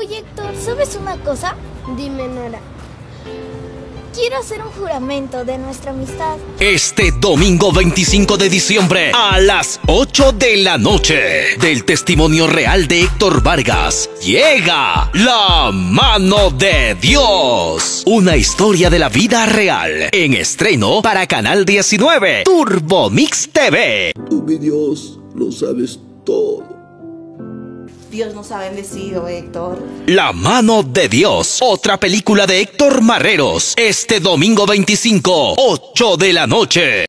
Oye, Héctor, ¿sabes una cosa? Dime, Nora. Quiero hacer un juramento de nuestra amistad. Este domingo 25 de diciembre a las 8 de la noche, del testimonio real de Héctor Vargas, llega La Mano de Dios. Una historia de la vida real, en estreno para Canal 19, Turbo Mix TV. Tú, mi Dios, lo sabes todo. Dios nos ha bendecido, Héctor. La Mano de Dios, otra película de Héctor Marreros, este domingo 25, 8 de la noche.